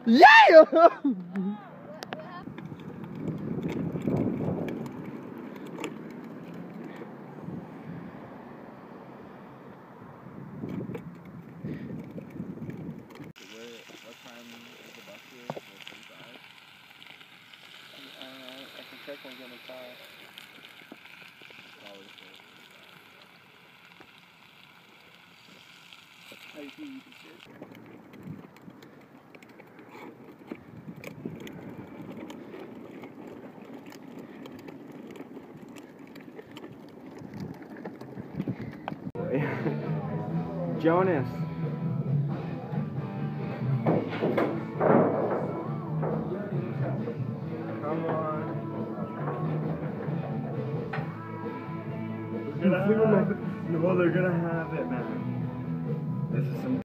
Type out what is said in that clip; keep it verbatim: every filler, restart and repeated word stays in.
Yeah! I can check when we get inside. How you feel? You can sit. Jonas. Come on. They're gonna have it. No, they're gonna have it, man. This is some